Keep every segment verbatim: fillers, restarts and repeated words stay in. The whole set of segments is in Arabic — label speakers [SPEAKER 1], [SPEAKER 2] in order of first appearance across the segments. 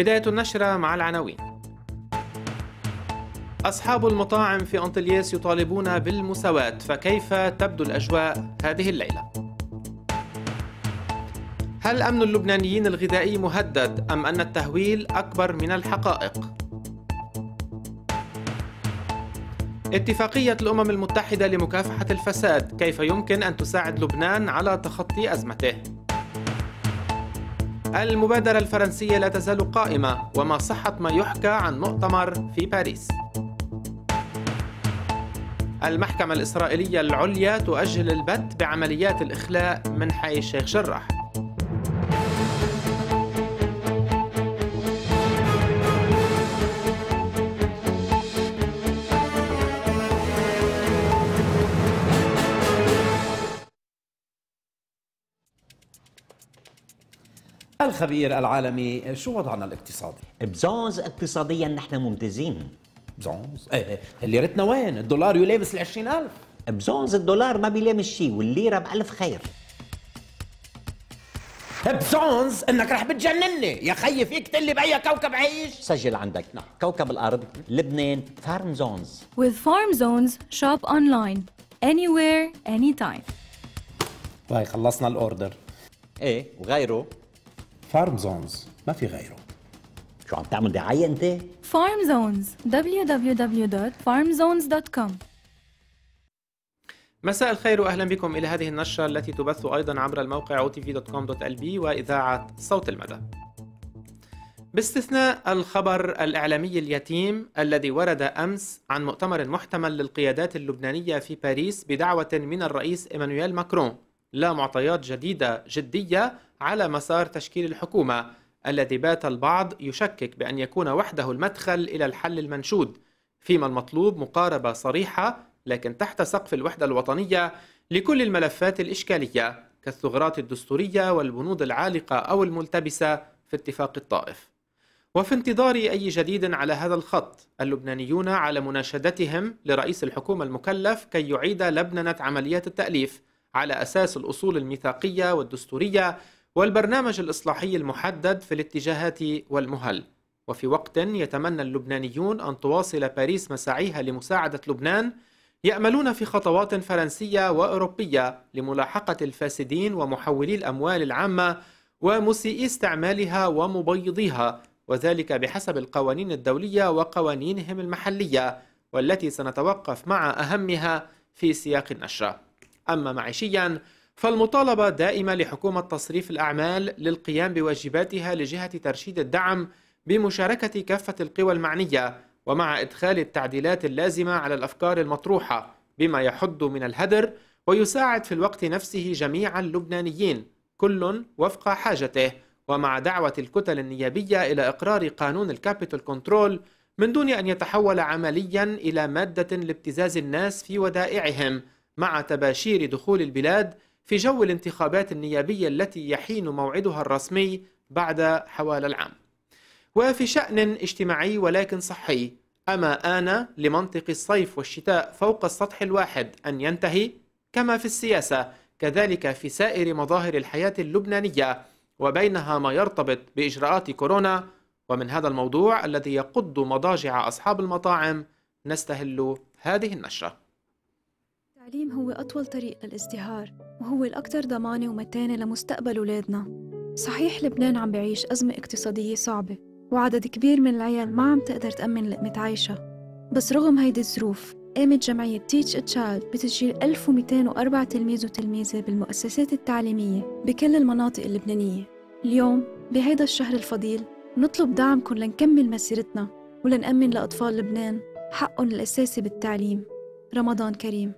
[SPEAKER 1] بداية النشرة مع العناوين. أصحاب المطاعم في أنطلياس يطالبون بالمساواة، فكيف تبدو الأجواء هذه الليلة؟ هل أمن اللبنانيين الغذائي مهدد أم أن التهويل أكبر من الحقائق؟ اتفاقية الأمم المتحدة لمكافحة الفساد، كيف يمكن أن تساعد لبنان على تخطي أزمته؟ المبادرة الفرنسية لا تزال قائمة، وما صحة ما يحكى عن مؤتمر في باريس. المحكمة الإسرائيلية العليا تؤجل البت بعمليات الإخلاء من حي الشيخ جراح.
[SPEAKER 2] الخبير العالمي، شو وضعنا الاقتصادي؟
[SPEAKER 3] بزونز اقتصاديا نحن ممتازين.
[SPEAKER 2] بزونز؟ ايه ليرتنا وين؟ الدولار يلامس العشرين ألف.
[SPEAKER 3] بزونز الدولار ما بيلامس شيء والليرة بألف خير.
[SPEAKER 2] بزونز انك رح بتجنني يا خيي، فيك تقلي بأي كوكب عيش؟
[SPEAKER 3] سجل عندك. نعم. كوكب الأرض، لبنان، فارم زونز.
[SPEAKER 4] With Farm Zones, shop online anywhere anytime.
[SPEAKER 2] طيب خلصنا الأوردر.
[SPEAKER 3] ايه وغيره؟
[SPEAKER 2] فارم زونز ما في غيره.
[SPEAKER 3] شو عم تعمل دعاية انت؟
[SPEAKER 4] Farm Zones دبليو دبليو دبليو دوت فارم زونز دوت كوم.
[SPEAKER 1] مساء الخير وأهلا بكم إلى هذه النشرة التي تبث أيضا عبر الموقع أو تي في دوت كوم دوت إل بي وإذاعة صوت المدى. باستثناء الخبر الإعلامي اليتيم الذي ورد أمس عن مؤتمر محتمل للقيادات اللبنانية في باريس بدعوة من الرئيس إيمانويل ماكرون، لا معطيات جديدة جدية على مسار تشكيل الحكومة الذي بات البعض يشكك بأن يكون وحده المدخل إلى الحل المنشود، فيما المطلوب مقاربة صريحة لكن تحت سقف الوحدة الوطنية لكل الملفات الإشكالية كالثغرات الدستورية والبنود العالقة أو الملتبسة في اتفاق الطائف. وفي انتظار أي جديد على هذا الخط، اللبنانيون على مناشدتهم لرئيس الحكومة المكلف كي يعيد لبننة عمليات التأليف على أساس الأصول الميثاقية والدستورية والبرنامج الإصلاحي المحدد في الاتجاهات والمهل. وفي وقت يتمنى اللبنانيون أن تواصل باريس مساعيها لمساعدة لبنان، يأملون في خطوات فرنسية وأوروبية لملاحقة الفاسدين ومحولي الأموال العامة ومسيئي استعمالها ومبيضيها، وذلك بحسب القوانين الدولية وقوانينهم المحلية، والتي سنتوقف مع أهمها في سياق النشرة. أما معيشياً، فالمطالبة دائمة لحكومة تصريف الأعمال للقيام بواجباتها لجهة ترشيد الدعم بمشاركة كافة القوى المعنية، ومع إدخال التعديلات اللازمة على الأفكار المطروحة بما يحد من الهدر ويساعد في الوقت نفسه جميع اللبنانيين كل وفق حاجته، ومع دعوة الكتل النيابية إلى إقرار قانون الكابيتال كنترول من دون أن يتحول عمليا إلى مادة لابتزاز الناس في ودائعهم، مع تباشير دخول البلاد في جو الانتخابات النيابية التي يحين موعدها الرسمي بعد حوالي العام. وفي شأن اجتماعي ولكن صحي، أما آن لمنطق الصيف والشتاء فوق السطح الواحد أن ينتهي؟ كما في السياسة كذلك في سائر مظاهر الحياة اللبنانية، وبينها ما يرتبط بإجراءات كورونا. ومن هذا الموضوع الذي يقض مضاجع أصحاب المطاعم نستهل هذه النشرة.
[SPEAKER 5] التعليم هو أطول طريق للازدهار، وهو الأكثر ضمانة ومتانة لمستقبل أولادنا. صحيح لبنان عم بعيش أزمة اقتصادية صعبة، وعدد كبير من العيال ما عم تقدر تأمن لقمة عيشها، بس رغم هيدي الظروف قامت جمعية تيتش ا تشايلد بتسجيل ألف ومئتين وأربعة تلميذ وتلميذة بالمؤسسات التعليمية بكل المناطق اللبنانية. اليوم بهيدا الشهر الفضيل نطلب دعمكم لنكمل مسيرتنا ولنأمن لأطفال لبنان حقهم الأساسي بالتعليم. رمضان كريم.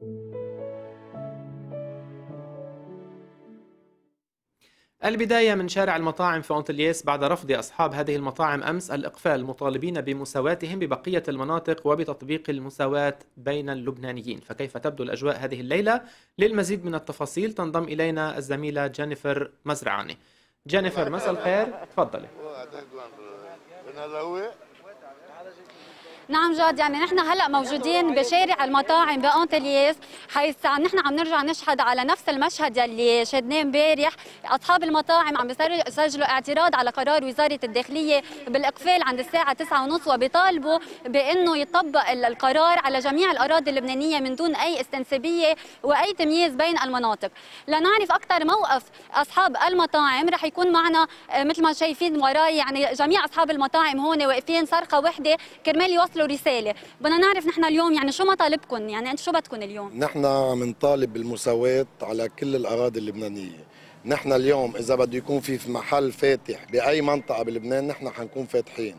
[SPEAKER 1] البداية من شارع المطاعم في أنطلياس بعد رفض أصحاب هذه المطاعم أمس الإقفال، مطالبين بمساواتهم ببقية المناطق وبتطبيق المساواة بين اللبنانيين. فكيف تبدو الأجواء هذه الليلة؟ للمزيد من التفاصيل تنضم إلينا الزميلة جينيفر مزرعاني. جينيفر مساء الخير، تفضلي.
[SPEAKER 6] نعم جاد، يعني نحن هلا موجودين بشارع المطاعم بأنطلياس، حيث نحن عم نرجع نشهد على نفس المشهد يلي شهدناه امبارح. اصحاب المطاعم عم بيسجلوا اعتراض على قرار وزاره الداخليه بالاقفال عند الساعه تسعة وثلاثين وبيطالبوا بانه يطبق القرار على جميع الاراضي اللبنانيه من دون اي استنسابيه واي تمييز بين المناطق. لنعرف اكثر موقف اصحاب المطاعم رح يكون معنا مثل ما شايفين وراي، يعني جميع اصحاب المطاعم هون واقفين صرخه وحده كرمال يوصلوا رساله. بدنا نعرف نحن اليوم يعني شو مطالبكم، يعني انتم شو بدكم اليوم؟
[SPEAKER 7] نحن عم نطالب بالمساواة على كل الأراضي اللبنانية. نحن اليوم إذا بده يكون في محل فاتح بأي منطقة بلبنان نحن حنكون فاتحين.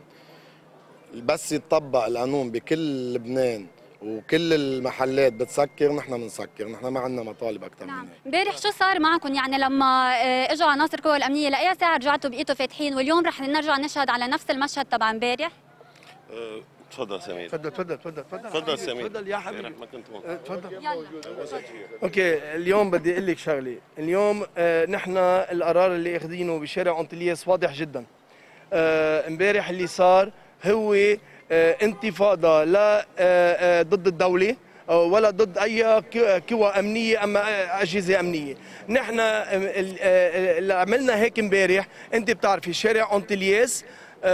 [SPEAKER 7] بس يتطبق القانون بكل لبنان وكل المحلات بتسكر نحن بنسكر، نحن ما عندنا مطالب أكثر
[SPEAKER 6] نعم.
[SPEAKER 7] من هيك.
[SPEAKER 6] امبارح شو صار معكم يعني لما اجوا عناصر القوى الأمنية لأي ساعة رجعتوا بقيتوا فاتحين، واليوم رح نرجع نشهد على نفس المشهد تبع امبارح؟
[SPEAKER 8] أه، تفضل سمير.
[SPEAKER 9] تفضل تفضل تفضل تفضل
[SPEAKER 8] تفضل سمير.
[SPEAKER 9] تفضل يا حبيبي.
[SPEAKER 8] ما كنت هون.
[SPEAKER 9] أه، تفضل.
[SPEAKER 6] يلا.
[SPEAKER 9] اوكي، اليوم بدي اقول لك شغله، اليوم آه نحن القرار اللي اخذينه بشارع أنطلياس واضح جدا. آه امبارح اللي صار هو آه انتفاضه لا آه آه ضد الدوله ولا ضد اي قوى امنيه اما اجهزه امنيه. نحن اللي عملنا هيك امبارح، انت بتعرفي شارع أنطلياس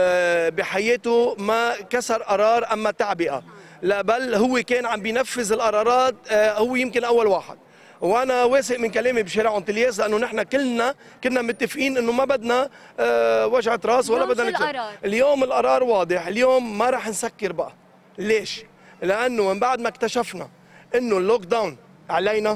[SPEAKER 9] بحياته ما كسر قرار اما تعبئه، لا بل هو كان عم بينفذ القرارات، هو يمكن اول واحد. وانا واثق من كلامي بشارع أنطلياس لانه نحن كلنا كنا متفقين انه ما بدنا وجعه راس ولا بدنا
[SPEAKER 6] القرار.
[SPEAKER 9] اليوم القرار واضح، اليوم ما رح نسكر بقى. ليش؟ لانه من بعد ما اكتشفنا انه اللوك داون علينا،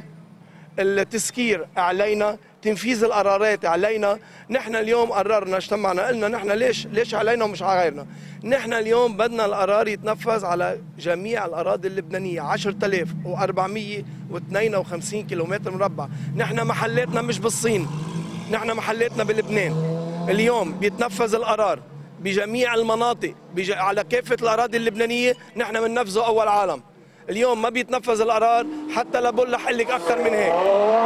[SPEAKER 9] التسكير علينا، تنفيذ القرارات علينا، نحن اليوم قررنا اجتمعنا قلنا نحن ليش ليش علينا ومش على غيرنا. نحن اليوم بدنا القرار يتنفذ على جميع الاراضي اللبنانيه عشرة آلاف وأربعمية واثنين وخمسين كيلومتر مربع. نحن محلاتنا مش بالصين، نحن محلاتنا بلبنان. اليوم بيتنفذ القرار بجميع المناطق بج... على كافه الاراضي اللبنانيه، نحن بننفذه اول عالم. اليوم ما بيتنفذ القرار حتى لبقول لك لك اكثر من هيك.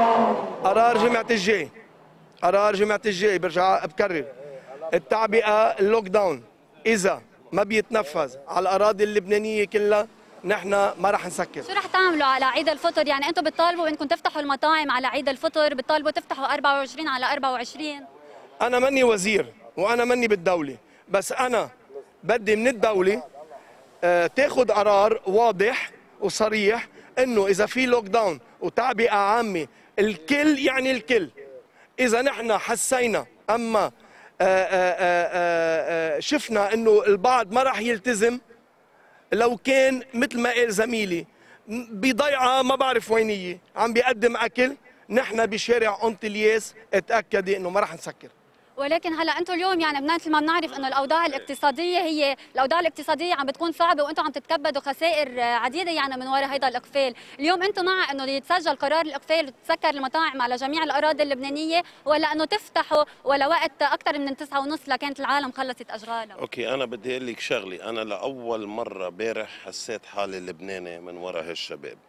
[SPEAKER 9] قرار جمعه الجاي، قرار جمعه الجاي برجع بكرر، التعبئه اللوك داون اذا ما بيتنفذ على الاراضي اللبنانيه كلها نحن ما رح نسكر.
[SPEAKER 6] شو رح تعملوا على عيد الفطر؟ يعني انتم بتطالبوا انكم تفتحوا المطاعم على عيد الفطر، بتطالبوا تفتحوا أربعة وعشرين على أربعة وعشرين.
[SPEAKER 9] انا ماني وزير وانا ماني بالدوله، بس انا بدي من الدوله آه تاخذ قرار واضح وصريح انه اذا في لوك داون وتعبئه عامه الكل يعني الكل. اذا نحن حسينا اما آآ آآ آآ شفنا انه البعض ما راح يلتزم، لو كان مثل ما قال زميلي بضيعه ما بعرف وينيه عم بيقدم اكل، نحن بشارع أنطلياس اتاكدي انه ما راح نسكر.
[SPEAKER 6] ولكن هلا انتم اليوم يعني مثل ما بنعرف انه الاوضاع الاقتصاديه هي الاوضاع الاقتصاديه عم بتكون صعبه، وانتم عم تتكبدوا خسائر عديده يعني من وراء هيدا الاقفال. اليوم انتم مع انه يتسجل قرار الاقفال وتتسكر المطاعم على جميع الاراضي اللبنانيه، ولا انه تفتحوا ولا وقت اكثر من تسعة ونص لكانت العالم خلصت اشغالها؟
[SPEAKER 8] اوكي، انا بدي اقول لك شغلي، انا لاول مره امبارح حسيت حالي لبناني من وراء هالشباب.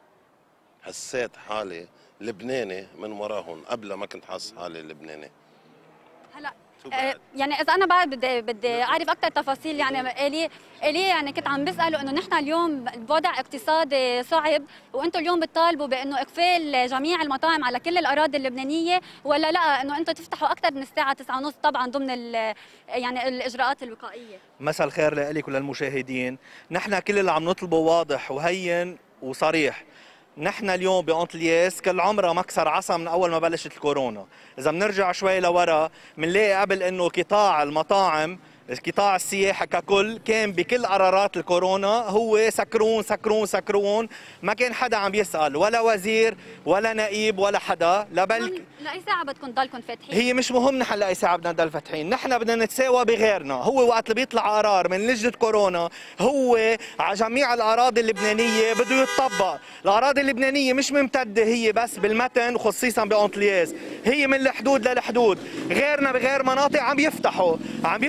[SPEAKER 8] حسيت حالي لبناني من وراهم، قبل ما كنت حاسس حالي لبناني.
[SPEAKER 6] هلا آه يعني اذا انا بعد بدي بدي اعرف اكثر تفاصيل، يعني الي الي يعني كنت عم بساله انه نحن اليوم بوضع اقتصادي صعب، وانتم اليوم بتطالبوا بانه اقفال جميع المطاعم على كل الاراضي اللبنانيه، ولا لا انه انتم تفتحوا اكثر من الساعه تسعة ونص طبعا ضمن يعني الاجراءات الوقائيه؟
[SPEAKER 10] مساء الخير لك وللمشاهدين. نحن كل اللي عم نطلبه واضح وهين وصريح. نحن اليوم بأنطلياس كل عمرها مكسر عصا من اول ما بلشت الكورونا. اذا بنرجع شوي لورا بنلاقي قبل انه قطاع المطاعم، قطاع السياحه ككل كان بكل قرارات الكورونا هو سكرون سكرون سكرون، ما كان حدا عم يسال، ولا وزير ولا نائب ولا حدا. لبل
[SPEAKER 6] لاي ساعه بدكم تضلكم فاتحين؟
[SPEAKER 10] هي مش مهم نحن لاي ساعه بدنا نضل فاتحين، نحن بدنا نتساوى بغيرنا. هو وقت اللي بيطلع قرار من لجنه كورونا هو على جميع الاراضي اللبنانيه بده يتطبق. الاراضي اللبنانيه مش ممتده هي بس بالمتن وخصيصا بأنطلياس، هي من الحدود للحدود. غيرنا بغير مناطق عم يفتحوا عم يفتحوا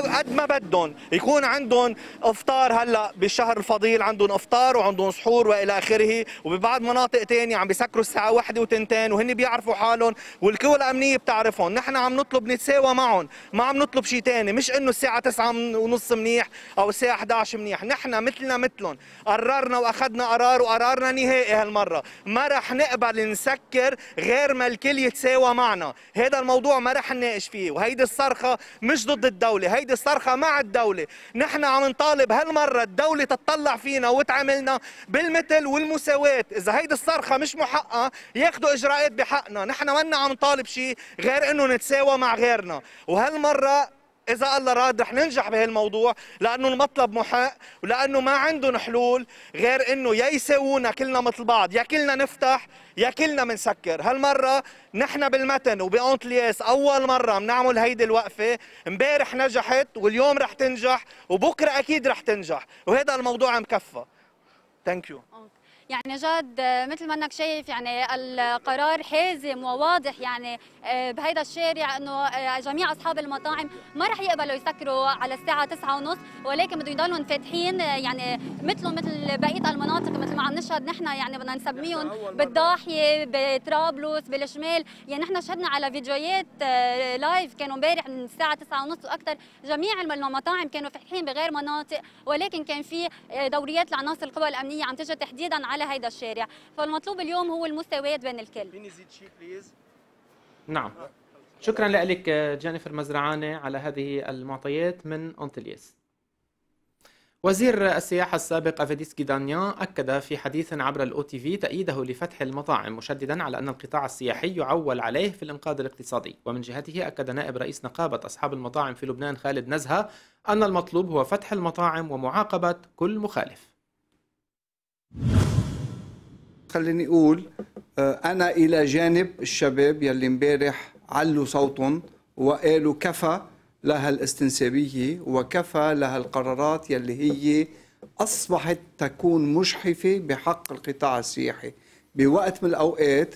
[SPEAKER 10] قد ما بدهم، يكون عندهم افطار. هلا بالشهر الفضيل عندهم افطار وعندهم سحور والى اخره، وببعض مناطق ثانيه عم بيسكروا الساعه واحدة وتنتين وهن بيعرفوا حالهم والقوى الامنيه بتعرفهم. نحن عم نطلب نتساوى معهم، ما عم نطلب شيء ثاني، مش انه الساعه تسعة ونص منيح او الساعه إحدى عشر منيح. نحن مثلنا مثلهم، قررنا واخذنا قرار وقرارنا نهائي هالمره، ما رح نقبل نسكر غير ما الكل يتساوى معنا. هذا الموضوع ما رح نناقش فيه، وهيدي الصرخه مش ضد الدوله، هيدي الصرخه مع الدوله. نحن عم نطالب هالمره الدوله تطلع فينا وتعاملنا بالمثل والمساواه. اذا هيدي الصرخه مش محققه ياخذوا اجراءات بحقنا. نحن منا عم نطالب شيء غير انه نتساوى مع غيرنا، وهالمره إذا الله راد رح ننجح بهالموضوع، لأنه المطلب محق ولأنه ما عندهم حلول غير إنه يا يساوونا كلنا مثل بعض، يا كلنا نفتح يا كلنا منسكر. هالمرة نحن بالمتن وبأونتلياس أول مرة بنعمل هيدي الوقفة، امبارح نجحت واليوم رح تنجح وبكرة أكيد رح تنجح، وهذا الموضوع مكفى. ثانك يو.
[SPEAKER 6] يعني جد مثل ما انك شايف يعني القرار حازم وواضح، يعني بهيدا الشارع انه جميع اصحاب المطاعم ما رح يقبلوا يسكروا على الساعه تسعة ونص، ولكن بدهم يضلوا فاتحين يعني مثلهم مثل بقيه المناطق مثل ما عم نشهد نحن. يعني بدنا نسميهم بالضاحيه، بطرابلس، بالشمال. يعني نحن شهدنا على فيديوهات لايف كانوا امبارح من الساعه تسعة ونص واكثر، جميع المطاعم كانوا فاتحين بغير مناطق، ولكن كان في دوريات لعناصر القوى الامنيه عم تجي تحديدا على هيدا الشارع. فالمطلوب اليوم هو المساواة بين الكل.
[SPEAKER 9] فيني زيد شيء بليز؟
[SPEAKER 1] نعم، شكرا لك جينيفر مزرعانة على هذه المعطيات من أونتلياس. وزير السياحة السابق أفيديس كيدانيان أكد في حديث عبر الأو تي في تأييده لفتح المطاعم، مشددا على أن القطاع السياحي يعول عليه في الإنقاذ الاقتصادي. ومن جهته أكد نائب رئيس نقابة أصحاب المطاعم في لبنان خالد نزهة أن المطلوب هو فتح المطاعم ومعاقبة كل مخالف.
[SPEAKER 11] خليني أقول أنا إلى جانب الشباب يلي امبارح علوا صوتهم وقالوا كفى لها الاستنسابية وكفى لها القرارات يلي هي أصبحت تكون مجحفة بحق القطاع السياحي. بوقت من الأوقات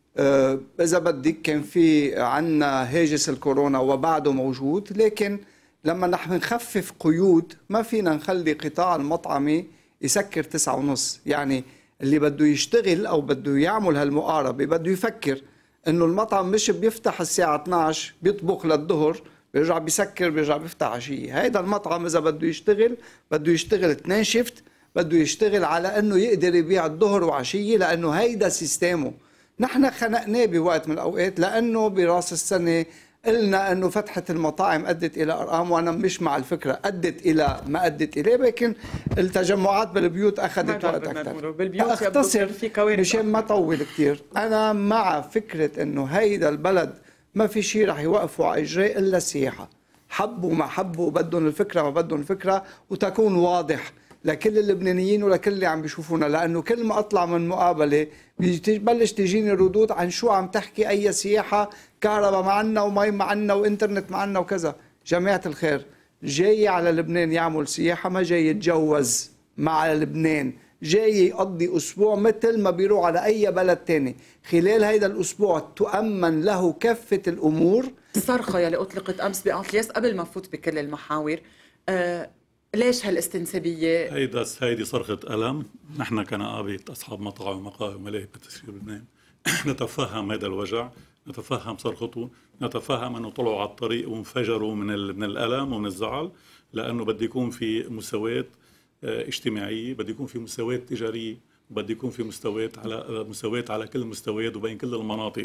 [SPEAKER 11] إذا بدك كان في عنا هاجس الكورونا وبعده موجود، لكن لما نحن نخفف قيود ما فينا نخلي قطاع المطعمي يسكر تسعة ونص. يعني اللي بده يشتغل أو بده يعمل هالمقاربة بده يفكر إنه المطعم مش بيفتح الساعة اثنعش بيطبخ للظهر بيرجع بيسكر بيرجع بيفتح عشية. هيدا المطعم إذا بده يشتغل بده يشتغل اثنين شيفت، بده يشتغل على إنه يقدر يبيع الظهر وعشية، لأنه هيدا سيستمه. نحن خنقناه بوقت من الأوقات لأنه براس السنة قلنا انه فتحة المطاعم ادت الى ارقام، وانا مش مع الفكره ادت الى ما ادت اليه، لكن التجمعات بالبيوت اخذت وقت اكثر. اختصر مشان ما طول كثير، انا مع فكره انه هيدا البلد ما في شيء رح يوقفوا على اجريه الا السياحه. حبوا ما حبوا، بدهم الفكره ما بدهم الفكره، وتكون واضح لكل اللبنانيين ولكل اللي عم بيشوفونا، لانه كل ما اطلع من مقابله ببلش تجيني ردود عن شو عم تحكي، اي سياحه، كهرباء معنا ومي معنا وانترنت معنا وكذا. جماعه الخير، جاي على لبنان يعمل سياحه، ما جاي يتجوز مع لبنان، جاي يقضي اسبوع مثل ما بيروح على اي بلد تاني. خلال هيدا الاسبوع تؤمن له كافه الامور.
[SPEAKER 12] الصرخه يلي اطلقت امس بأنطلياس قبل ما نفوت بكل المحاور، آه ليش هالاستنسابيه؟
[SPEAKER 13] هيدا هيدي صرخه الم. نحن كنقابه اصحاب مطاعم ومقاهي وملاهي بتسكير لبنان نتفهم هذا الوجع، نتفهم صرخته، نتفهم انه طلعوا على الطريق وانفجروا من من الالم ومن الزعل، لانه بده يكون في مساواه اجتماعيه، بده يكون في مساواه تجاريه، وبده يكون في مساواه على مساواه على كل المستويات وبين كل المناطق.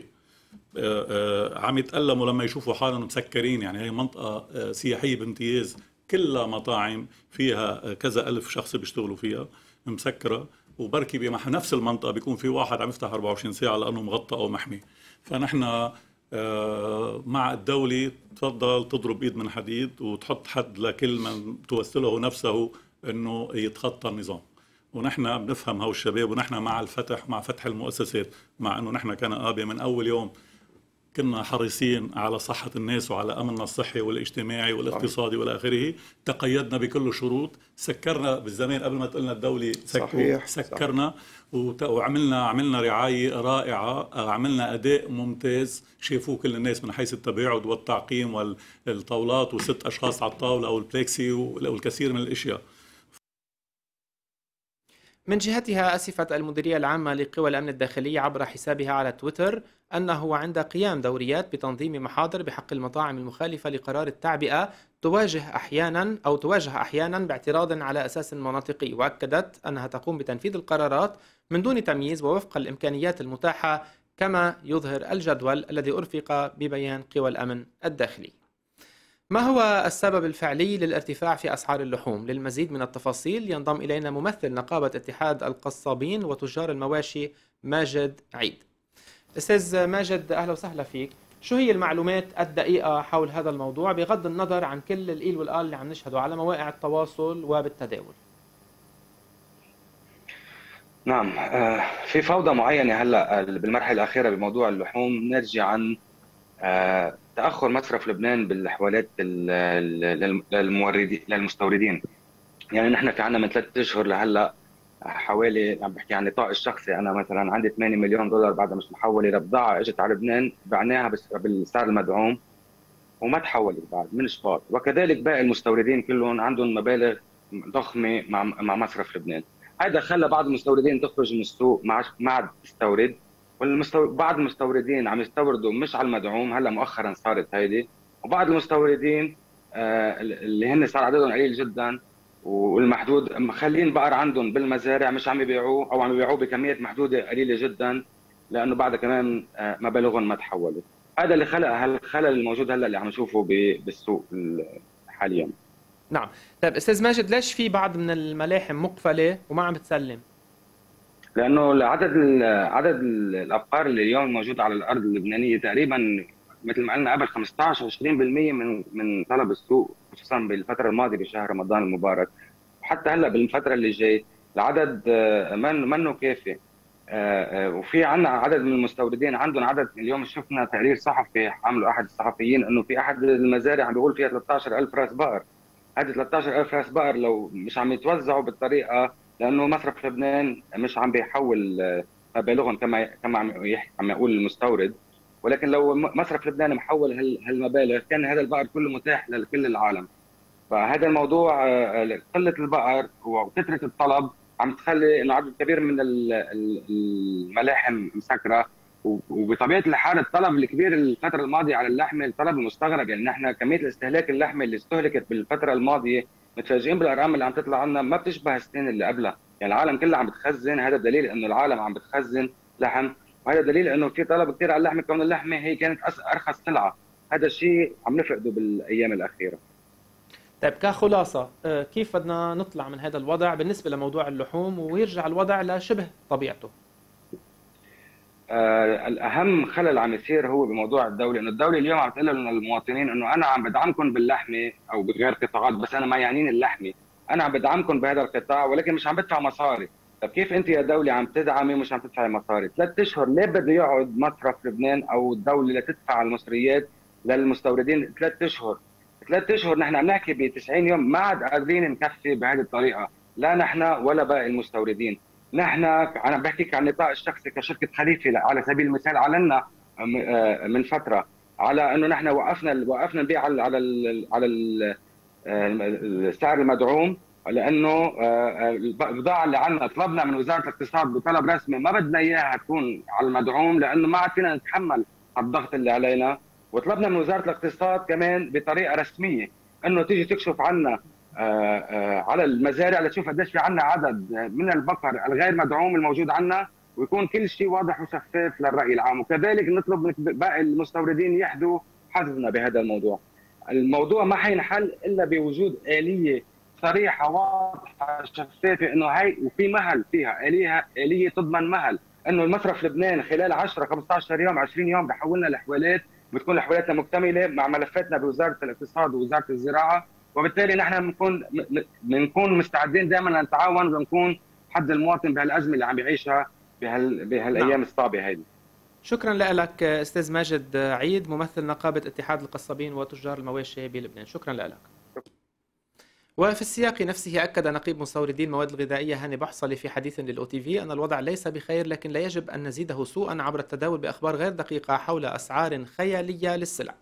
[SPEAKER 13] عم يتألموا لما يشوفوا حالهم مسكرين. يعني هي منطقه سياحيه بامتياز، كلها مطاعم فيها كذا ألف شخص بيشتغلوا فيها مسكرة، وبركي بنفس المنطقة بيكون في واحد عم يفتح أربعة وعشرين ساعة لأنه مغطى أو محمي. فنحن مع الدولة تفضل تضرب إيد من حديد وتحط حد لكل من توسله نفسه أنه يتخطى النظام. ونحن بنفهم هؤلاء الشباب، ونحن مع الفتح، مع فتح المؤسسات، مع أنه نحن كنقابة من أول يوم كنا حريصين على صحة الناس وعلى أمننا الصحي والاجتماعي والاقتصادي والى آخره، تقيدنا بكل شروط، سكرنا بالزمان قبل ما تقولنا الدولة
[SPEAKER 11] صحيح.
[SPEAKER 13] سكرنا صحيح. وعملنا عملنا رعاية رائعة، عملنا أداء ممتاز شافوه كل الناس من حيث التباعد والتعقيم والطاولات وست أشخاص على الطاولة أو البليكسي والكثير من الأشياء.
[SPEAKER 1] من جهتها أسفت المديرية العامة لقوى الأمن الداخلي عبر حسابها على تويتر أنه عند قيام دوريات بتنظيم محاضر بحق المطاعم المخالفة لقرار التعبئة تواجه أحيانا أو تواجه أحيانا باعتراض على أساس مناطقي، وأكدت أنها تقوم بتنفيذ القرارات من دون تمييز ووفق الإمكانيات المتاحة كما يظهر الجدول الذي أرفق ببيان قوى الأمن الداخلي. ما هو السبب الفعلي للارتفاع في أسعار اللحوم؟ للمزيد من التفاصيل ينضم إلينا ممثل نقابة اتحاد القصابين وتجار المواشي ماجد عيد. أستاذ ماجد، أهلا وسهلا فيك. شو هي المعلومات الدقيقة حول هذا الموضوع بغض النظر عن كل الإيل والآل اللي عم نشهده على مواقع التواصل وبالتداول؟
[SPEAKER 14] نعم، في فوضى معينة هلأ بالمرحلة الأخيرة بموضوع اللحوم، نرجع عن تأخر مصرف لبنان بالحوالات للموردين للمستوردين. يعني نحن في عنا من ثلاثة أشهر لهلا حوالي، عم بحكي عن نطاق الشخصي، أنا مثلا عندي ثمانية مليون دولار بعد مش محولة لبضاعة إجت على لبنان بعناها بالسعر المدعوم وما تحولت بعد من شباط، وكذلك باقي المستوردين كلهم عندهم مبالغ ضخمة مع مع مصرف لبنان. هذا خلى بعض المستوردين تخرج من السوق ما ما عاد تستورد، وبعض المستوردين عم يستوردوا مش على المدعوم، هلا مؤخرا صارت هيدي، وبعض المستوردين آه اللي هن صار عددهم قليل جدا والمحدود مخلين بقر عندهم بالمزارع مش عم يبيعوه او عم يبيعوه بكميات محدوده قليله جدا لانه بعد كمان آه مبالغهم ما تحولت. هذا اللي خلق هالخلل الموجود هلا اللي عم نشوفه بالسوق حاليا.
[SPEAKER 1] نعم، طيب استاذ ماجد، ليش في بعض من الملاحم مقفله وما عم بتسلم؟
[SPEAKER 14] لانه عدد عدد الابقار اللي اليوم موجود على الارض اللبنانيه تقريبا مثل ما قلنا قبل خمسة عشر عشرين بالمئة من من طلب السوق، خصوصا بالفتره الماضيه بشهر رمضان المبارك، وحتى هلا بالفتره اللي جاي العدد من منه كافي. وفي عندنا عدد من المستوردين عندهم عدد، اليوم شفنا تقرير صحفي عمله احد الصحفيين انه في احد المزارع عم بيقول فيها ثلاثة عشر ألف راس بقر. هذه ثلاثة عشر ألف راس بقر لو مش عم يتوزعوا بالطريقه، لانه مصرف لبنان مش عم بيحول مبالغهم كما كما عم يقول المستورد، ولكن لو مصرف لبنان محول هالمبالغ كان هذا البقر كله متاح لكل العالم. فهذا الموضوع قله البقر وكثره الطلب عم تخلي انه عدد كبير من الملاحم مسكره، وبطبيعه الحال الطلب الكبير الفتره الماضيه على اللحمه الطلب المستغرب. يعني نحن كميه الاستهلاك اللحمه اللي استهلكت بالفتره الماضيه متفاجئين بالارقام اللي عم تطلع عنا ما بتشبه السنين اللي قبلها. يعني العالم كله عم بتخزن، هذا دليل انه العالم عم بتخزن لحم، وهذا دليل انه في طلب كثير على اللحمه، كون اللحمه هي كانت ارخص سلعه. هذا الشيء عم نفقده بالايام الاخيره.
[SPEAKER 1] طيب كخلاصه، كيف بدنا نطلع من هذا الوضع بالنسبه لموضوع اللحوم ويرجع الوضع لشبه طبيعته؟
[SPEAKER 14] آه الاهم خلل عم يصير هو بموضوع الدوله، انه الدوله اليوم عم تقول للمواطنين انه انا عم بدعمكم باللحمه او بغير قطاعات، بس انا ما يعنيني اللحمه، انا عم بدعمكم بهذا القطاع ولكن مش عم بدفع مصاري. طب كيف انت يا دوله عم تدعمي ومش عم تدفعي مصاري؟ ثلاث اشهر ليه بده يقعد مصرف لبنان او الدوله لتدفع المصريات للمستوردين ثلاث اشهر؟ ثلاث اشهر نحن عم نحكي ب تسعين يوم، ما عاد قادرين نكفي بهذه الطريقه، لا نحن ولا باقي المستوردين. نحن انا بحكيك عن النطاق الشخصي كشركه خليفه على سبيل المثال، اعلنا من فتره على انه نحن وقفنا وقفنا نبيع على على على السعر المدعوم، لانه البضاعه اللي عندنا طلبنا من وزاره الاقتصاد بطلب رسمي ما بدنا اياها تكون على المدعوم لانه ما عاد فينا نتحمل الضغط اللي علينا، وطلبنا من وزاره الاقتصاد كمان بطريقه رسميه انه تيجي تكشف عنا على المزارع لتشوف قديش في عنا عدد من البقر الغير مدعوم الموجود عنا، ويكون كل شيء واضح وشفاف للراي العام، وكذلك نطلب من باقي المستوردين يحدوا حذفنا بهذا الموضوع. الموضوع ما حينحل الا بوجود اليه صريحه واضحه شفافه، انه هي وفي مهل فيها اليه اليه تضمن مهل انه المصرف لبنان خلال عشرة خمسة عشر يوم عشرين يوم بحولنا لحوالات، بتكون حوالاتنا مكتمله مع ملفاتنا بوزاره الاقتصاد ووزاره الزراعه، وبالتالي نحن بنكون بنكون مستعدين دائما نتعاون ونكون حد المواطن بهالازمه اللي عم يعيشها بهال بهالايام نعم. الصعبه هذه.
[SPEAKER 1] شكرا لك أستاذ ماجد عيد ممثل نقابة اتحاد القصابين وتجار المواشي بلبنان. شكرا لك. وفي السياق نفسه أكد نقيب مستوردي المواد الغذائية هاني بحصلي في حديث للأو تي في أن الوضع ليس بخير، لكن لا يجب أن نزيده سوءا عبر التداول بأخبار غير دقيقة حول أسعار خيالية للسلع.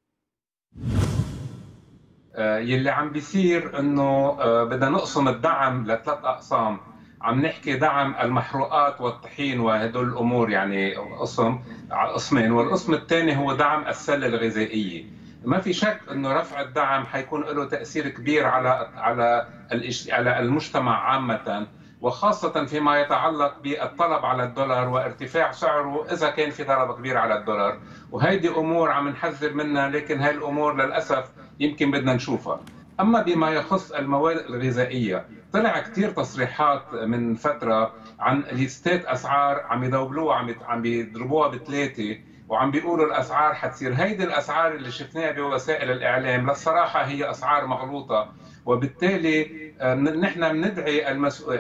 [SPEAKER 15] يلي عم بيصير انه بدنا نقسم الدعم لثلاث اقسام، عم نحكي دعم المحروقات والطحين وهدول الامور، يعني قسم على قسمين، والقسم الثاني هو دعم السله الغذائيه. ما في شك انه رفع الدعم حيكون له تاثير كبير على على على المجتمع عامه، وخاصه فيما يتعلق بالطلب على الدولار وارتفاع سعره اذا كان في طلب كبير على الدولار، وهيدي امور عم نحذر منها، لكن هاي الامور للاسف يمكن بدنا نشوفها. اما بما يخص المواد الغذائيه، طلع كثير تصريحات من فتره عن ليستات اسعار عم يدوبلوها، عم عم بيضربوها بثلاثه، وعم بيقولوا الاسعار حتصير. هيدي الاسعار اللي شفناها بوسائل الاعلام للصراحه هي اسعار مغلوطه، وبالتالي نحن بندعي المسؤول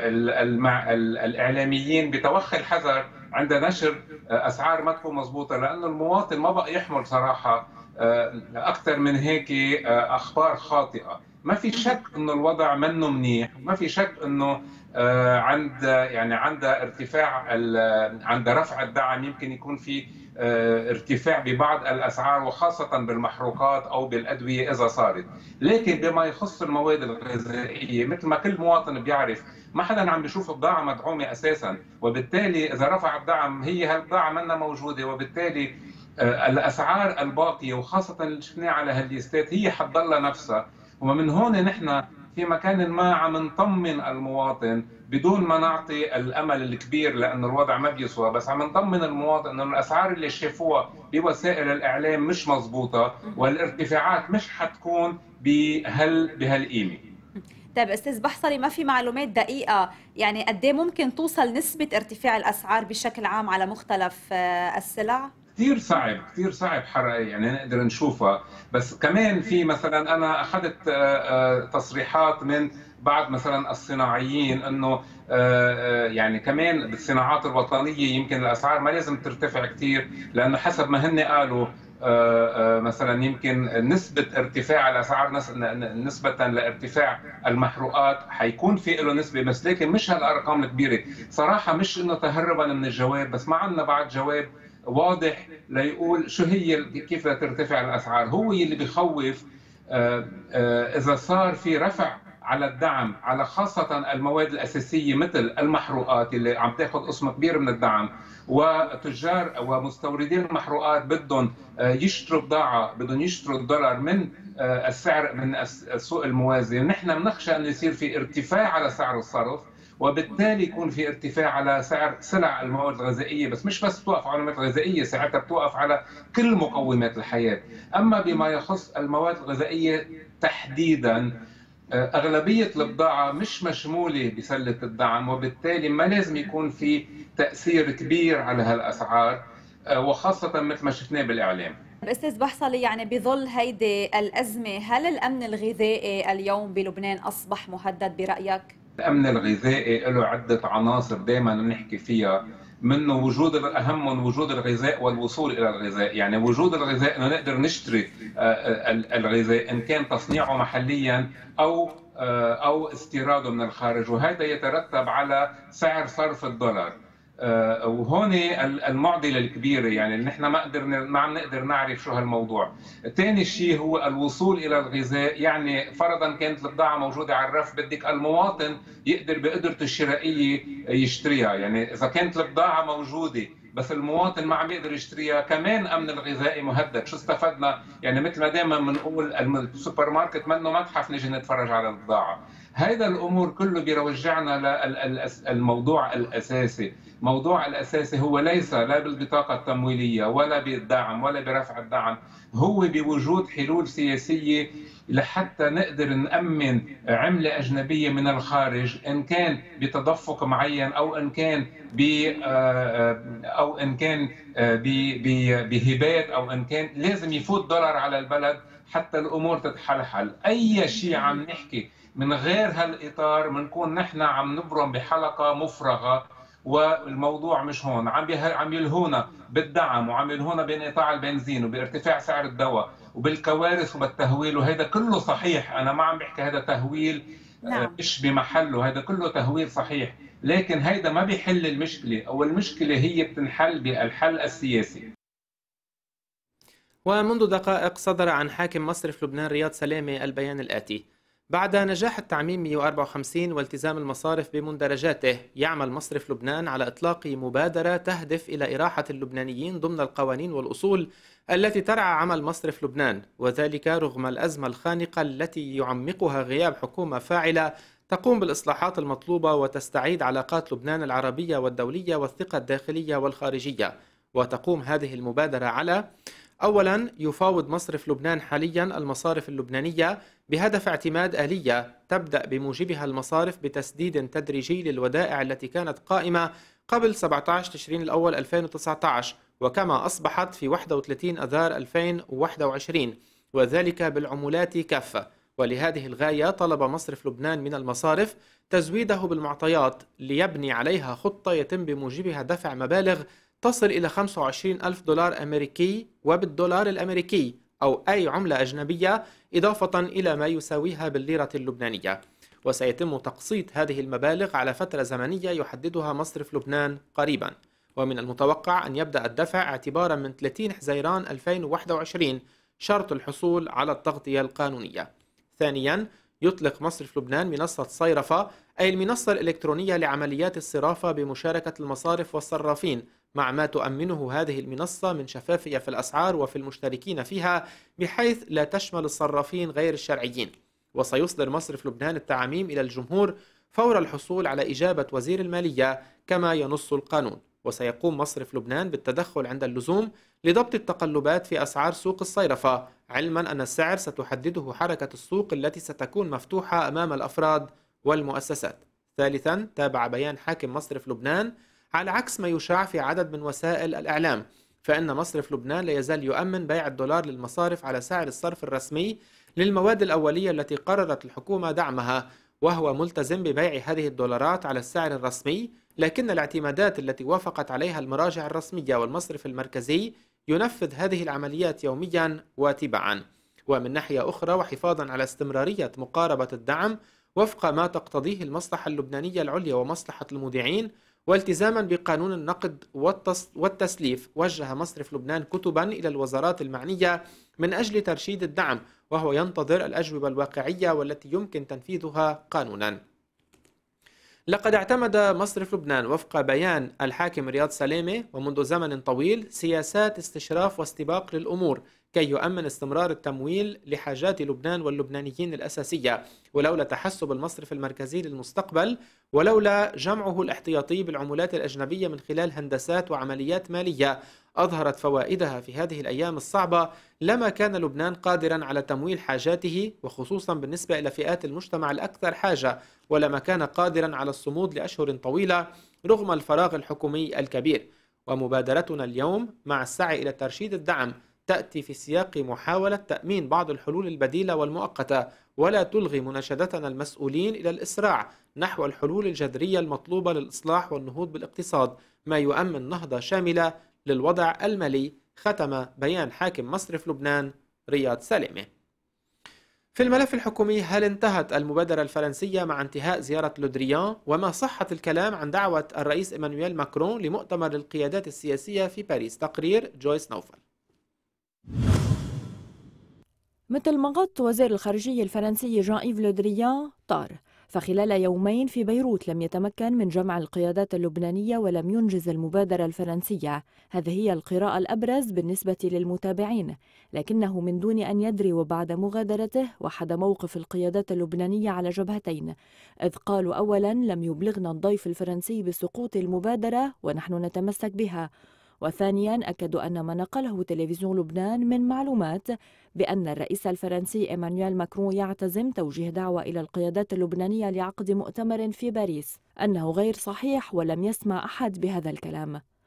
[SPEAKER 15] الاعلاميين بتوخي الحذر عند نشر اسعار ما تكون مضبوطه، لانه المواطن ما بقى يحمل صراحه اكثر من هيك اخبار خاطئه. ما في شك انه الوضع منه منيح، ما في شك انه عند يعني عند ارتفاع عند رفع الدعم يمكن يكون في ارتفاع ببعض الاسعار، وخاصه بالمحروقات او بالادويه اذا صارت، لكن بما يخص المواد الغذائيه مثل ما كل مواطن بيعرف ما حدا عم بيشوف البضاعه مدعومه اساسا، وبالتالي اذا رفع الدعم هي هالبضاعه منها موجوده، وبالتالي الاسعار الباقيه وخاصه اللي شفناها على هالليستات هي حتضلها نفسها. ومن هون نحن في مكان ما عم نطمن المواطن بدون ما نعطي الامل الكبير، لأن الوضع ما بيسوى، بس عم نطمن المواطن انه الاسعار اللي شافوها بوسائل الاعلام مش مضبوطه، والارتفاعات مش حتكون بهال بهالقيمه.
[SPEAKER 16] طيب استاذ بحصلي، ما في معلومات دقيقه يعني قد ايه ممكن توصل نسبه ارتفاع الاسعار بشكل عام على مختلف السلع؟
[SPEAKER 15] كثير صعب كثير صعب حرق يعني نقدر نشوفها، بس كمان في مثلا انا اخذت تصريحات من بعض مثلا الصناعيين انه يعني كمان بالصناعات الوطنيه يمكن الاسعار ما لازم ترتفع كثير، لانه حسب ما هن قالوا مثلا يمكن نسبه ارتفاع الاسعار نسبه لارتفاع المحروقات حيكون في له نسبه، بس لكن مش هالارقام الكبيره صراحه. مش انه تهربا من الجواب، بس ما عندنا بعد جواب واضح ليقول شو هي كيف ترتفع الاسعار. هو اللي بيخوف اذا صار في رفع على الدعم على خاصه المواد الاساسيه مثل المحروقات اللي عم تاخذ قسم كبير من الدعم، وتجار ومستوردي المحروقات بدهم يشتروا بضاعه، بدهم يشتروا الدولار من السعر من السوق الموازي. نحن بنخشى انه يصير في ارتفاع على سعر الصرف، وبالتالي يكون في ارتفاع على سعر سلع المواد الغذائيه، بس مش بس توقف على المواد الغذائيه، ساعتها بتوقف على كل مقومات الحياه. اما بما يخص المواد الغذائيه تحديدا، اغلبيه البضاعه مش مشموله بسله الدعم، وبالتالي ما لازم يكون في تاثير كبير على هالاسعار، وخاصه مثل ما شفناه بالاعلام.
[SPEAKER 16] استاذ بحصلي، يعني بظل هيدي الازمه هل الامن الغذائي اليوم بلبنان اصبح مهدد برايك؟
[SPEAKER 15] الامن الغذائي له عده عناصر دائما نحكي فيها، منه وجود الاهم من وجود الغذاء والوصول الى الغذاء، يعني وجود الغذاء انه نقدر نشتري الغذاء ان كان تصنيعه محليا او او استيراده من الخارج، وهذا يترتب على سعر صرف الدولار. وهون المعضله الكبيره، يعني نحن ما قدرنا ما عم نقدر نعرف شو هالموضوع. ثاني شيء هو الوصول الى الغذاء، يعني فرضا كانت البضاعه موجوده على الرف، بدك المواطن يقدر بقدرته الشرائيه يشتريها، يعني اذا كانت البضاعه موجوده بس المواطن ما عم يقدر يشتريها، كمان امن الغذائي مهدد. شو استفدنا؟ يعني مثل ما دائما بنقول السوبر ماركت منه متحف نجي نتفرج على البضاعه. هيدا الامور كله بيرجعنا للموضوع الاساسي. الموضوع الاساسي هو ليس لا بالبطاقه التمويليه ولا بالدعم ولا برفع الدعم، هو بوجود حلول سياسيه لحتى نقدر نأمن عمله اجنبيه من الخارج، ان كان بتدفق معين او ان كان ب او ان كان بهبات او ان كان لازم يفوت دولار على البلد حتى الامور تتحلحل. اي شيء عم نحكي من غير هالاطار بنكون نحن عم نبرم بحلقه مفرغه، والموضوع مش هون، عم عم يلهونا بالدعم وعم يلهونا بانقطاع البنزين وبارتفاع سعر الدواء وبالكوارث وبالتهويل، وهذا كله صحيح. انا ما عم بحكي هذا تهويل نعم. مش بمحله، هذا كله تهويل صحيح، لكن هيدا ما بيحل المشكله، او المشكله هي بتنحل بالحل السياسي.
[SPEAKER 1] ومنذ دقائق صدر عن حاكم مصرف لبنان رياض سلامة البيان الآتي: بعد نجاح التعميم مئة وأربعة وخمسين والتزام المصارف بمندرجاته، يعمل مصرف لبنان على إطلاق مبادرة تهدف إلى إراحة اللبنانيين ضمن القوانين والأصول التي ترعى عمل مصرف لبنان، وذلك رغم الأزمة الخانقة التي يعمقها غياب حكومة فاعلة تقوم بالإصلاحات المطلوبة وتستعيد علاقات لبنان العربية والدولية والثقة الداخلية والخارجية. وتقوم هذه المبادرة على: أولاً، يفاوض مصرف لبنان حالياً المصارف اللبنانية بهدف اعتماد آلية تبدأ بموجبها المصارف بتسديد تدريجي للودائع التي كانت قائمة قبل سبعة عشر تشرين الأول ألفين وتسعة عشر وكما أصبحت في واحد وثلاثين أذار ألفين وواحد وعشرين، وذلك بالعملات كافة. ولهذه الغاية طلب مصرف لبنان من المصارف تزويده بالمعطيات ليبني عليها خطة يتم بموجبها دفع مبالغ تصل إلى خمسة وعشرين ألف دولار أمريكي وبالدولار الأمريكي أو أي عملة أجنبية، إضافة إلى ما يساويها بالليرة اللبنانية. وسيتم تقسيط هذه المبالغ على فترة زمنية يحددها مصرف لبنان قريبا، ومن المتوقع أن يبدأ الدفع اعتبارا من ثلاثين حزيران ألفين وواحد وعشرين، شرط الحصول على التغطية القانونية. ثانيا، يطلق مصرف لبنان منصة صيرفة، أي المنصة الإلكترونية لعمليات الصرافة بمشاركة المصارف والصرافين، مع ما تؤمنه هذه المنصة من شفافية في الأسعار وفي المشتركين فيها، بحيث لا تشمل الصرافين غير الشرعيين. وسيصدر مصرف لبنان التعميم إلى الجمهور فور الحصول على إجابة وزير المالية كما ينص القانون. وسيقوم مصرف لبنان بالتدخل عند اللزوم لضبط التقلبات في أسعار سوق الصيرفة، علما أن السعر ستحدده حركة السوق التي ستكون مفتوحة أمام الأفراد والمؤسسات. ثالثا، تابع بيان حاكم مصرف لبنان: على عكس ما يشاع في عدد من وسائل الإعلام، فإن مصرف لبنان لا يزال يؤمن بيع الدولار للمصارف على سعر الصرف الرسمي للمواد الأولية التي قررت الحكومة دعمها، وهو ملتزم ببيع هذه الدولارات على السعر الرسمي، لكن الاعتمادات التي وافقت عليها المراجع الرسمية والمصرف المركزي ينفذ هذه العمليات يوميا وتباعا. ومن ناحية أخرى، وحفاظا على استمرارية مقاربة الدعم وفق ما تقتضيه المصلحة اللبنانية العليا ومصلحة المودعين، والتزاما بقانون النقد والتسليف، وجه مصرف لبنان كتبا إلى الوزارات المعنية من أجل ترشيد الدعم، وهو ينتظر الأجوبة الواقعية والتي يمكن تنفيذها قانونا. لقد اعتمد مصرف لبنان وفق بيان الحاكم رياض سلامة ومنذ زمن طويل سياسات استشراف واستباق للأمور كي يؤمن استمرار التمويل لحاجات لبنان واللبنانيين الأساسية، ولولا تحسب المصرف المركزي للمستقبل، ولولا جمعه الاحتياطي بالعملات الأجنبية من خلال هندسات وعمليات مالية أظهرت فوائدها في هذه الأيام الصعبة، لما كان لبنان قادرا على تمويل حاجاته، وخصوصا بالنسبة إلى فئات المجتمع الأكثر حاجة، ولما كان قادرا على الصمود لأشهر طويلة رغم الفراغ الحكومي الكبير. ومبادرتنا اليوم مع السعي إلى ترشيد الدعم تأتي في سياق محاولة تأمين بعض الحلول البديلة والمؤقتة، ولا تلغي مناشدتنا المسؤولين إلى الإسراع نحو الحلول الجذرية المطلوبة للإصلاح والنهوض بالاقتصاد، ما يؤمن نهضة شاملة للوضع المالي. ختم بيان حاكم مصرف لبنان رياض سلامة. في الملف الحكومي، هل انتهت المبادرة الفرنسية مع انتهاء زيارة لودريان؟ وما صحة الكلام عن دعوة الرئيس إيمانويل ماكرون لمؤتمر القيادات السياسية في باريس؟ تقرير جويس نوفل.
[SPEAKER 17] مثل ما غط وزير الخارجية الفرنسي جان إيف لودريان طار، فخلال يومين في بيروت لم يتمكن من جمع القيادات اللبنانية ولم ينجز المبادرة الفرنسية. هذه هي القراءة الأبرز بالنسبة للمتابعين، لكنه من دون أن يدري وبعد مغادرته وحد موقف القيادات اللبنانية على جبهتين، إذ قالوا أولا لم يبلغنا الضيف الفرنسي بسقوط المبادرة ونحن نتمسك بها، وثانيا أكدوا أن ما نقله تلفزيون لبنان من معلومات بأن الرئيس الفرنسي إيمانويل ماكرون يعتزم توجيه دعوة إلى القيادات اللبنانية لعقد مؤتمر في باريس أنه غير صحيح ولم يسمع أحد بهذا الكلام.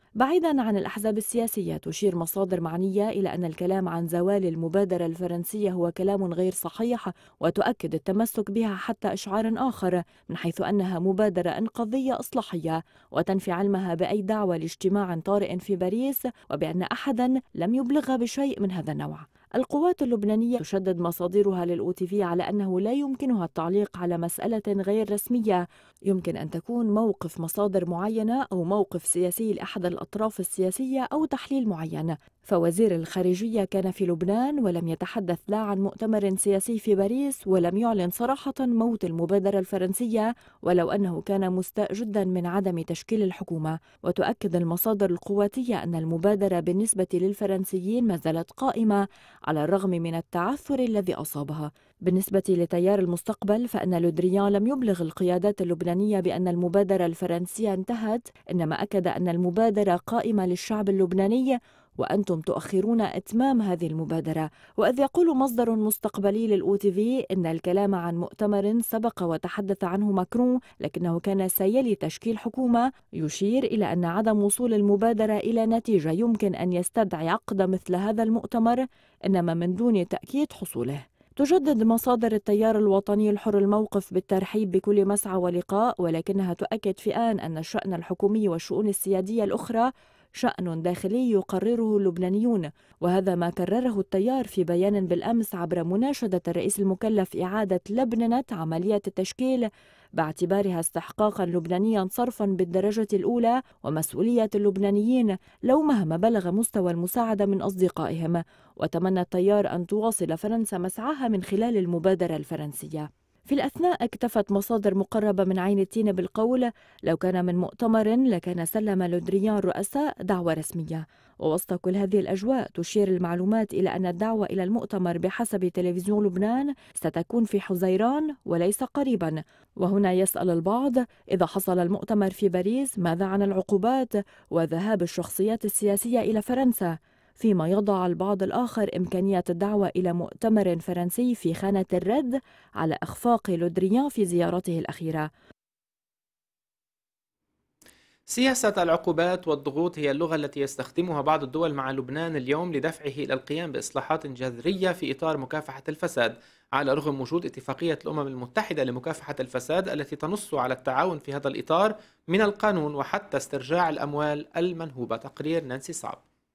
[SPEAKER 17] بعيدا عن الأحزاب السياسية، تشير مصادر معنية إلى أن الكلام عن زوال المبادرة الفرنسية هو كلام غير صحيح، وتؤكد التمسك بها حتى إشعار آخر من حيث أنها مبادرة إنقاذية إصلاحية، وتنفي علمها بأي دعوة لاجتماع طارئ في باريس، وبأن أحدا لم يبلغها بشيء من هذا النوع. القوات اللبنانية تشدد مصادرها للأو تي في على أنه لا يمكنها التعليق على مسألة غير رسمية، يمكن أن تكون موقف مصادر معينة أو موقف سياسي لأحد الأطراف السياسية أو تحليل معين. فوزير الخارجية كان في لبنان ولم يتحدث لا عن مؤتمر سياسي في باريس، ولم يعلن صراحة موت المبادرة الفرنسية، ولو أنه كان مستاء جدا من عدم تشكيل الحكومة. وتؤكد المصادر القواتية أن المبادرة بالنسبة للفرنسيين ما زالت قائمة على الرغم من التعثر الذي أصابها. بالنسبة لتيار المستقبل، فإن لودريان لم يبلغ القيادات اللبنانية بأن المبادرة الفرنسية انتهت، إنما أكد أن المبادرة قائمة للشعب اللبناني وأنتم تؤخرون إتمام هذه المبادرة. وإذ يقول مصدر مستقبلي للأو تي في إن الكلام عن مؤتمر سبق وتحدث عنه ماكرون لكنه كان سيلي تشكيل حكومة، يشير إلى أن عدم وصول المبادرة إلى نتيجة يمكن أن يستدعي عقد مثل هذا المؤتمر، إنما من دون تأكيد حصوله. تجدد مصادر التيار الوطني الحر الموقف بالترحيب بكل مسعى ولقاء، ولكنها تؤكد في آن أن الشأن الحكومي والشؤون السيادية الأخرى شأن داخلي يقرره اللبنانيون، وهذا ما كرره التيار في بيان بالأمس عبر مناشدة الرئيس المكلف إعادة لبننة عملية التشكيل باعتبارها استحقاقا لبنانيا صرفا بالدرجة الأولى ومسؤولية اللبنانيين لو مهما بلغ مستوى المساعدة من أصدقائهم. وتمنى التيار أن تواصل فرنسا مسعاها من خلال المبادرة الفرنسية. في الأثناء اكتفت مصادر مقربة من عين التين بالقول لو كان من مؤتمر لكان سلم لودريان رؤساء دعوة رسمية. ووسط كل هذه الأجواء تشير المعلومات إلى أن الدعوة إلى المؤتمر بحسب تلفزيون لبنان ستكون في حزيران وليس قريبا. وهنا يسأل البعض إذا حصل المؤتمر في باريس ماذا عن العقوبات وذهاب الشخصيات السياسية إلى فرنسا، فيما يضع البعض الآخر إمكانية الدعوة إلى مؤتمر فرنسي في خانة الرد على إخفاق لودريان في زيارته الأخيرة.
[SPEAKER 1] سياسة العقوبات والضغوط هي اللغة التي يستخدمها بعض الدول مع لبنان اليوم لدفعه إلى القيام بإصلاحات جذرية في إطار مكافحة الفساد، على رغم وجود اتفاقية الأمم المتحدة لمكافحة الفساد التي تنص على التعاون في هذا الإطار من القانون وحتى استرجاع الأموال المنهوبة. تقرير نانسي صعب.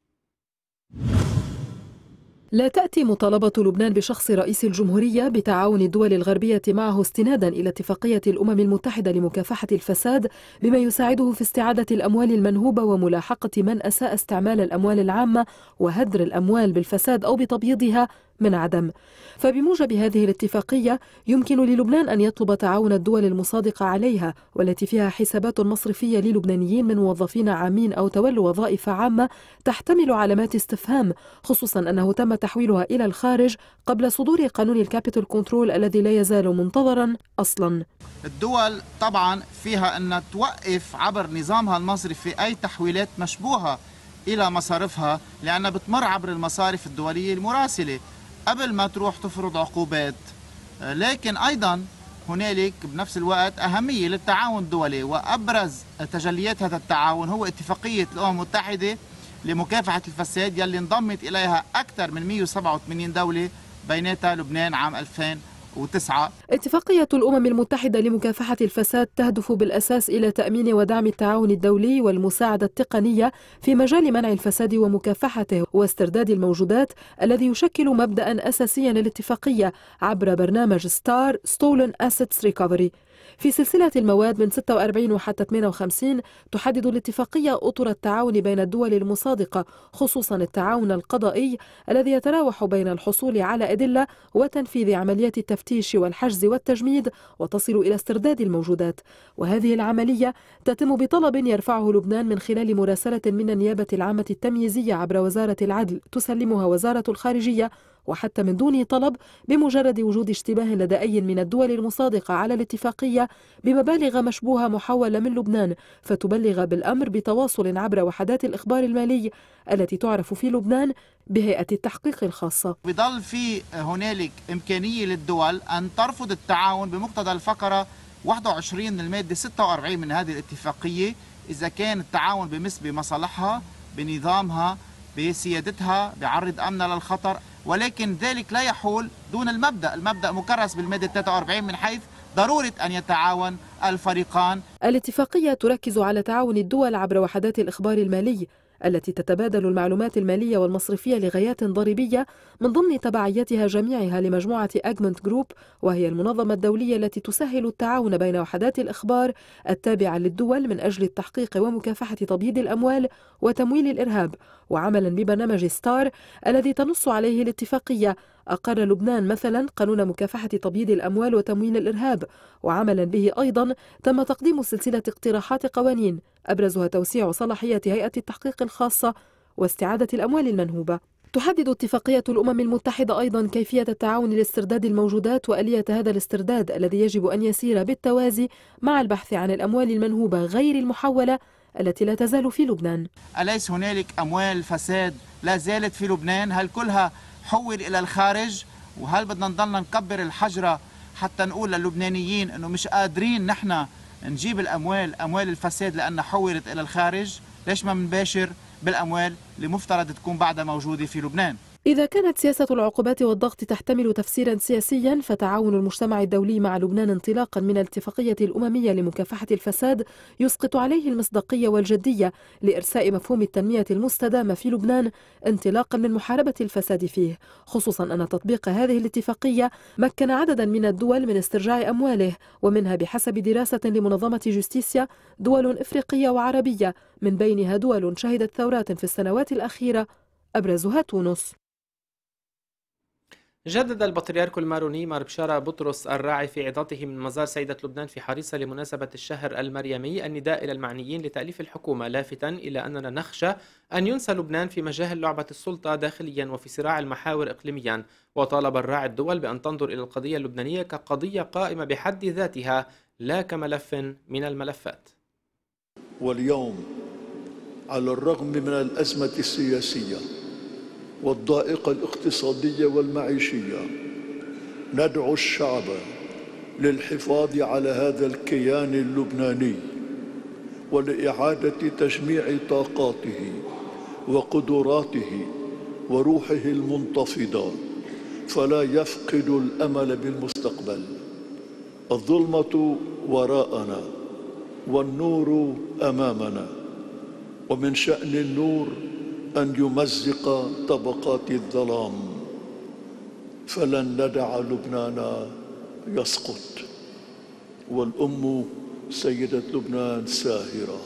[SPEAKER 18] لا تأتي مطالبة لبنان بشخص رئيس الجمهورية بتعاون الدول الغربية معه استنادا إلى اتفاقية الأمم المتحدة لمكافحة الفساد بما يساعده في استعادة الأموال المنهوبة وملاحقة من أساء استعمال الأموال العامة وهدر الأموال بالفساد أو بتبييضها من عدم. فبموجب هذه الاتفاقية يمكن للبنان أن يطلب تعاون الدول المصادقة عليها والتي فيها حسابات مصرفية للبنانيين من موظفين عامين أو تولوا وظائف عامة تحتمل علامات استفهام، خصوصا أنه تم تحويلها إلى الخارج قبل صدور قانون الكابيتال كنترول الذي لا يزال منتظرا أصلا.
[SPEAKER 19] الدول طبعا فيها أن توقف عبر نظامها المصرفي أي تحويلات مشبوهة إلى مصارفها، لأنها بتمر عبر المصارف الدولية المراسلة قبل ما تروح تفرض عقوبات. لكن أيضا هنالك بنفس الوقت أهمية للتعاون الدولي، وأبرز تجليات هذا التعاون هو اتفاقية الأمم المتحدة لمكافحة الفساد يلي انضمت إليها أكثر من مئة وسبعة وثمانين دولة بيناتها لبنان عام ألفين وتسعة.
[SPEAKER 18] اتفاقية الأمم المتحدة لمكافحة الفساد تهدف بالأساس إلى تأمين ودعم التعاون الدولي والمساعدة التقنية في مجال منع الفساد ومكافحته واسترداد الموجودات الذي يشكل مبدأ أساسيا للاتفاقية عبر برنامج ستار Stolen Assets Recovery. في سلسلة المواد من ستة وأربعين وحتى ثمانية وخمسين تحدد الاتفاقية أطر التعاون بين الدول المصادقة، خصوصا التعاون القضائي الذي يتراوح بين الحصول على أدلة وتنفيذ عمليات التفتيش والحجز والتجميد وتصل إلى استرداد الموجودات. وهذه العملية تتم بطلب يرفعه لبنان من خلال مراسلة من النيابة العامة التمييزية عبر وزارة العدل تسلمها وزارة الخارجية، وحتى من دون طلب بمجرد وجود اشتباه لدى أي من الدول المصادقة على الاتفاقية بمبالغ مشبوهة محولة من لبنان، فتبلغ بالأمر بتواصل عبر وحدات الإخبار المالي التي تعرف في لبنان بهيئة التحقيق الخاصة.
[SPEAKER 19] بضل في هنالك إمكانية للدول أن ترفض التعاون بمقتضى الفقرة واحد وعشرين من المادة ستة وأربعين من هذه الاتفاقية إذا كان التعاون بمس بمصالحها، بنظامها، بسيادتها، بعرض أمنها للخطر، ولكن ذلك لا يحول دون المبدأ. المبدأ مكرس بالمادة ثلاثة وأربعين من حيث ضرورة أن يتعاون الفريقان.
[SPEAKER 18] الاتفاقية تركز على تعاون الدول عبر وحدات الإخبار المالي التي تتبادل المعلومات المالية والمصرفية لغايات ضريبية من ضمن تبعيتها جميعها لمجموعة أجمنت جروب، وهي المنظمة الدولية التي تسهل التعاون بين وحدات الإخبار التابعة للدول من أجل التحقيق ومكافحة تبييض الأموال وتمويل الإرهاب. وعملا ببرنامج ستار الذي تنص عليه الاتفاقية، أقر لبنان مثلا قانون مكافحة تبييض الأموال وتمويل الإرهاب، وعملا به أيضا تم تقديم سلسلة اقتراحات قوانين أبرزها توسيع صلاحية هيئة التحقيق الخاصة واستعادة الأموال المنهوبة. تحدد اتفاقية الأمم المتحدة أيضا كيفية التعاون لاسترداد الموجودات وآلية هذا الاسترداد الذي يجب أن يسير بالتوازي مع البحث عن الأموال المنهوبة غير المحولة التي لا تزال في لبنان.
[SPEAKER 19] أليس هنالك أموال فساد لا زالت في لبنان؟ هل كلها حول إلى الخارج؟ وهل بدنا نضلنا نكبر الحجرة حتى نقول للبنانيين أنه مش قادرين نحن نجيب الأموال أموال الفساد لأنها حولت إلى الخارج؟ ليش ما منباشر بالأموال اللي مفترض تكون بعدها موجودة في لبنان؟
[SPEAKER 18] إذا كانت سياسة العقوبات والضغط تحتمل تفسيرا سياسيا، فتعاون المجتمع الدولي مع لبنان انطلاقا من الاتفاقية الأممية لمكافحة الفساد يسقط عليه المصداقية والجدية لإرساء مفهوم التنمية المستدامة في لبنان انطلاقا من محاربة الفساد فيه، خصوصا أن تطبيق هذه الاتفاقية مكن عددا من الدول من استرجاع أمواله، ومنها بحسب دراسة لمنظمة جوستيسيا دول إفريقية وعربية، من بينها دول شهدت ثورات في السنوات الأخيرة أبرزها تونس.
[SPEAKER 1] جدد البطريرك الماروني مار بشارة بطرس الراعي في عظته من مزار سيدة لبنان في حريصة لمناسبة الشهر المريمي النداء إلى المعنيين لتأليف الحكومة، لافتا إلى أننا نخشى أن ينسى لبنان في مجاهل لعبة السلطة داخليا وفي صراع المحاور إقليميا. وطالب الراعي الدول بأن تنظر إلى القضية اللبنانية كقضية قائمة بحد ذاتها لا كملف من الملفات.
[SPEAKER 20] واليوم على الرغم من الأزمة السياسية والضائقة الاقتصادية والمعيشية ندعو الشعب للحفاظ على هذا الكيان اللبناني ولإعادة تجميع طاقاته وقدراته وروحه المنتفضة فلا يفقد الأمل بالمستقبل. الظلمة وراءنا والنور أمامنا، ومن شأن النور أن يمزق طبقات الظلام، فلن ندع لبنان يسقط، والأم سيدة لبنان ساهرة.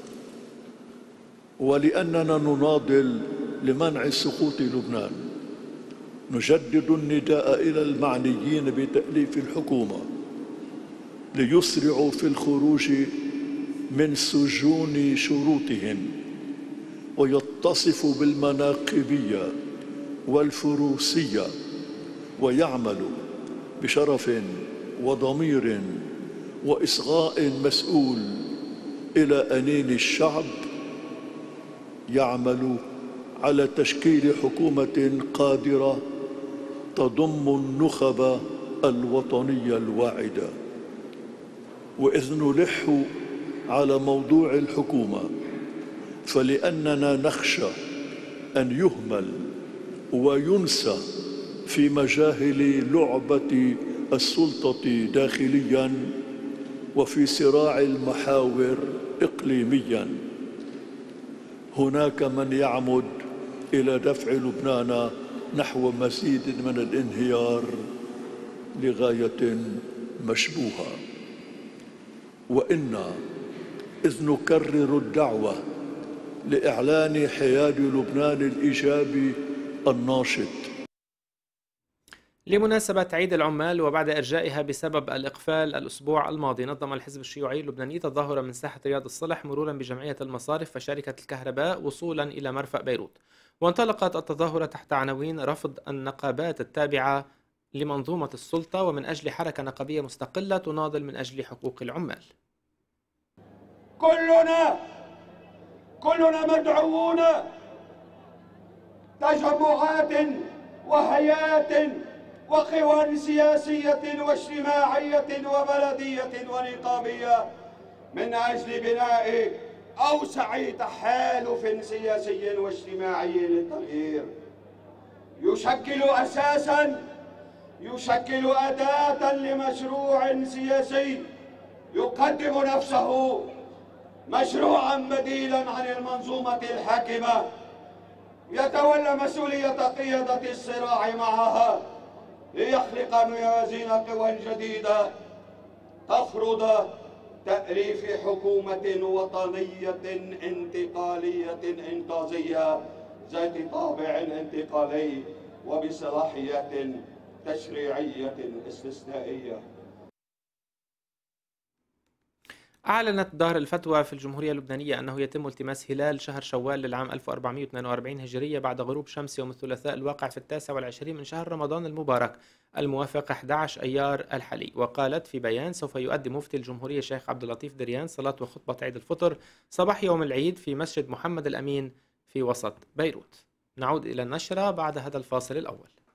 [SPEAKER 20] ولأننا نناضل لمنع سقوط لبنان نجدد النداء إلى المعنيين بتأليف الحكومة ليسرعوا في الخروج من سجون شروطهم ويتصفوا بالمناقبية والفروسية ويعملوا بشرف وضمير وإصغاء مسؤول إلى أنين الشعب، يعمل على تشكيل حكومة قادرة تضم النخب الوطنية الواعدة. وإذ نلح على موضوع الحكومة فلأننا نخشى أن يهمل وينسى في مجاهل لعبة السلطة داخليا وفي صراع المحاور إقليميا. هناك من يعمد إلى دفع لبنان نحو مزيد من الانهيار لغاية مشبوهة. وإنا إذ نكرر الدعوة لإعلان حياد لبنان الإيجابي الناشط.
[SPEAKER 1] لمناسبة عيد العمال وبعد إرجائها بسبب الإقفال الأسبوع الماضي، نظم الحزب الشيوعي اللبناني تظاهرا من ساحة رياض الصلح مرورا بجمعية المصارف وشركة الكهرباء وصولا إلى مرفأ بيروت. وانطلقت التظاهرة تحت عناوين رفض النقابات التابعة لمنظومة السلطة ومن أجل حركة نقابية مستقلة تناضل من أجل حقوق العمال.
[SPEAKER 21] كلنا كلنا مدعوون تجمعات وهيئات وقوى سياسية واجتماعية وبلدية ونقابية من أجل بناء أوسع تحالف سياسي واجتماعي للتغيير، يشكل أساساً يشكل أداة لمشروع سياسي يقدم نفسه مشروعاً بديلاً عن المنظومة الحاكمة، يتولى مسؤولية قيادة الصراع معها ليخلق موازين قوى جديدة تفرض تأليف حكومة وطنية انتقالية إنقاذية ذات طابع انتقالي وبصلاحية تشريعية استثنائية.
[SPEAKER 1] أعلنت دار الفتوى في الجمهورية اللبنانية أنه يتم التماس هلال شهر شوال للعام ألف وأربعمئة واثنين وأربعين هجرية بعد غروب شمس يوم الثلاثاء الواقع في التاسع والعشرين من شهر رمضان المبارك الموافق أحد عشر أيار الحالي. وقالت في بيان: سوف يؤدي مفتي الجمهورية الشيخ عبد اللطيف دريان صلاة وخطبة عيد الفطر صباح يوم العيد في مسجد محمد الأمين في وسط بيروت. نعود إلى النشرة بعد هذا الفاصل الأول.